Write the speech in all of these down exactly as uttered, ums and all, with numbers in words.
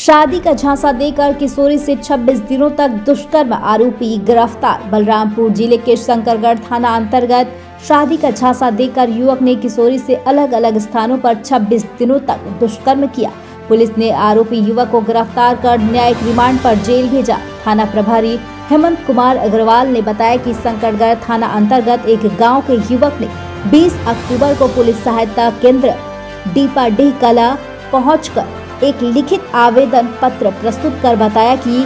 शादी का झांसा देकर किशोरी से छब्बीस दिनों तक दुष्कर्म आरोपी गिरफ्तार। बलरामपुर जिले के शंकरगढ़ थाना अंतर्गत शादी का झांसा देकर युवक ने किशोरी से अलग अलग स्थानों पर छब्बीस दिनों तक दुष्कर्म किया। पुलिस ने आरोपी युवक को गिरफ्तार कर न्यायिक रिमांड पर जेल भेजा। थाना प्रभारी हेमंत कुमार अग्रवाल ने बताया कि शंकरगढ़ थाना अंतर्गत एक गाँव के युवक ने बीस अक्टूबर को पुलिस सहायता केंद्र दीपाडीह कला पहुंचकर एक लिखित आवेदन पत्र प्रस्तुत कर बताया कि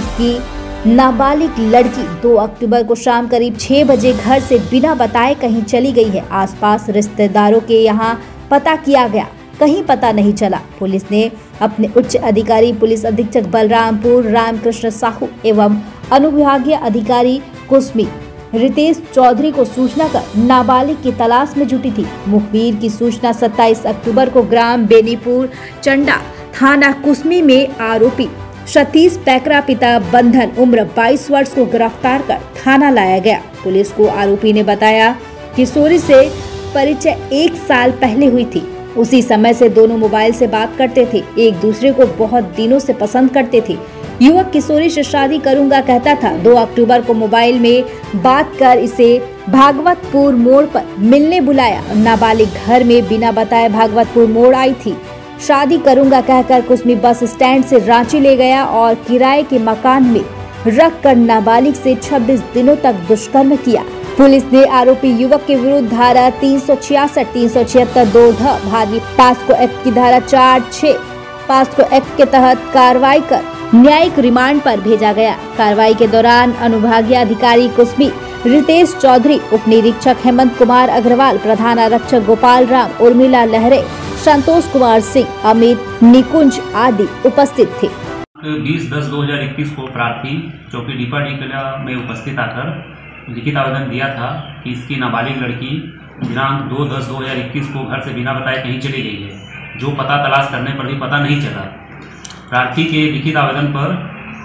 इसकी नाबालिग लड़की दो अक्टूबर को शाम करीब छह बजे घर से बिना बताए कहीं चली गई है। आसपास रिश्तेदारों के यहां पता किया गया, कहीं पता नहीं चला। पुलिस ने अपने उच्च अधिकारी पुलिस अधीक्षक बलरामपुर रामकृष्ण साहू एवं अनुविभागीय अधिकारी कुसमी रितेश चौधरी को सूचना कर नाबालिग की तलाश में जुटी थी। मुखबिर की सूचना सत्ताईस अक्टूबर को ग्राम बेनीपुर चंडा थाना कुसमी में आरोपी सतीश पैकरा पिता बंधन उम्र बाईस वर्ष को गिरफ्तार कर थाना लाया गया। पुलिस को आरोपी ने बताया किशोरी से परिचय एक साल पहले हुई थी। उसी समय से दोनों मोबाइल से बात करते थे, एक दूसरे को बहुत दिनों से पसंद करते थे। युवक किशोरी से शादी करूंगा कहता था। दो अक्टूबर को मोबाइल में बात कर इसे भागवतपुर मोड़ पर मिलने बुलाया। नाबालिग घर में बिना बताए भागवतपुर मोड़ आई थी। शादी करूंगा कहकर कुसमी बस स्टैंड से रांची ले गया और किराए के मकान में रखकर नाबालिग से छब्बीस दिनों तक दुष्कर्म किया। पुलिस ने आरोपी युवक के विरुद्ध धारा तीन सौ छियासठ तीन सौ छिहत्तर दो ध भारतीय पास्को एक्ट की धारा चार छह पास्को एक्ट के तहत कार्रवाई कर न्यायिक रिमांड पर भेजा गया। कार्रवाई के दौरान अनुविभागीय अधिकारी कुसमी रितेश चौधरी, उप निरीक्षक हेमंत कुमार अग्रवाल, प्रधान आरक्षक गोपाल राम, उर्मिला लहरे, संतोष कुमार सिंह, अमित निकुंज आदि उपस्थित थे। बीस दस दो हजार इक्कीस को प्रार्थी चौकी दीपाडीह कला में उपस्थित आकर लिखित आवेदन दिया था कि इसकी नाबालिग लड़की दिनांक दो दस दो हजार इक्कीस को घर से बिना बताए कहीं चली गई है, जो पता तलाश करने पर भी पता नहीं चला। प्रार्थी के लिखित आवेदन पर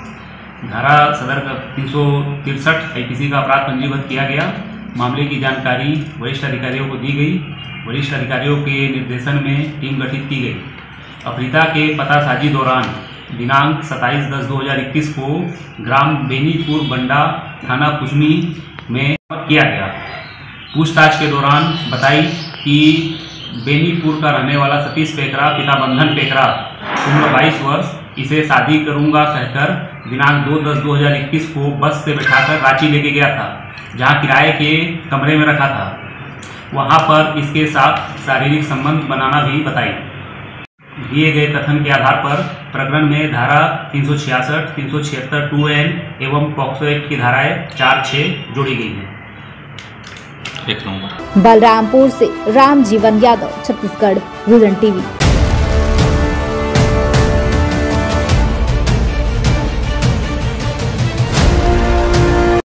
धारा सदर का तीन सौ तिरसठ आईपीसी का अपराध पंजीबद्ध किया गया। मामले की जानकारी वरिष्ठ अधिकारियों को दी गई। वरिष्ठ अधिकारियों के निर्देशन में टीम गठित की गई। अपहृता के पतासाजी दौरान दिनांक सत्ताईस दस दो हजार इक्कीस को ग्राम बेनीपुर बंडा थाना कुसमी में किया गया। पूछताछ के दौरान बताई कि बेनीपुर का रहने वाला सतीश पैकरा पिता बंधन पैकरा उम्र बाईस वर्ष इसे शादी करूंगा कहकर दिनांक दो दस दो हजार इक्कीस को बस से बैठाकर रांची लेके गया था, जहां किराए के कमरे में रखा था। वहां पर इसके साथ शारीरिक संबंध बनाना भी बताई। दिए गए कथन के आधार पर प्रकरण में धारा तीन सौ छियासठ तीन सौ छिहत्तर टू एन एवं पॉक्सो एक्ट की धाराएं चार छः जोड़ी गई हैं। बलरामपुर से राम जीवन यादव, छत्तीसगढ़ विजन टीवी।